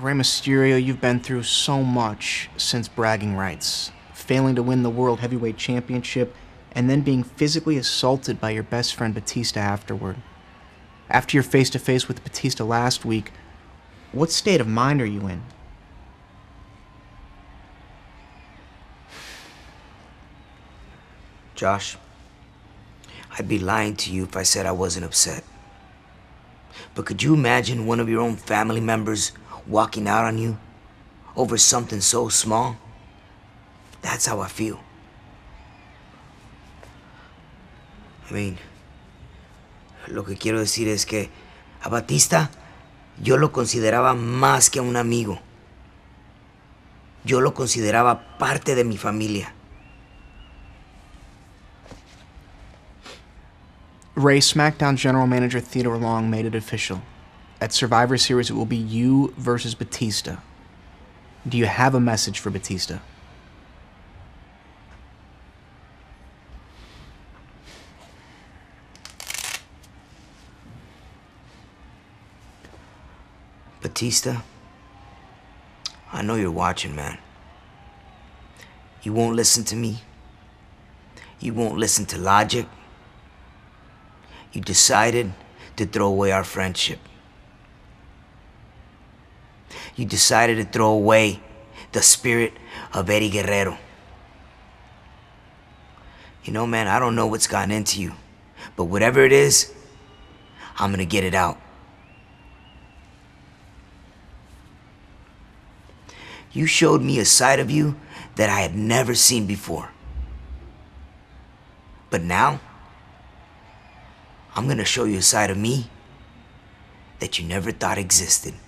Rey Mysterio, you've been through so much since bragging rights. Failing to win the World Heavyweight Championship, and then being physically assaulted by your best friend Batista afterward. After your face-to-face with Batista last week, what state of mind are you in? Josh, I'd be lying to you if I said I wasn't upset. But could you imagine one of your own family members walking out on you over something so small? That's how I feel. I mean, lo que quiero decir es que a Batista yo lo consideraba más que un amigo. Yo lo consideraba parte de mi familia. Ray, SmackDown General Manager Theodore Long made it official. At Survivor Series, it will be you versus Batista. Do you have a message for Batista? Batista, I know you're watching, man. You won't listen to me. You won't listen to logic. You decided to throw away our friendship. You decided to throw away the spirit of Eddie Guerrero. You know, man, I don't know what's gotten into you, but whatever it is, I'm gonna get it out. You showed me a side of you that I had never seen before. But now, I'm gonna show you a side of me that you never thought existed.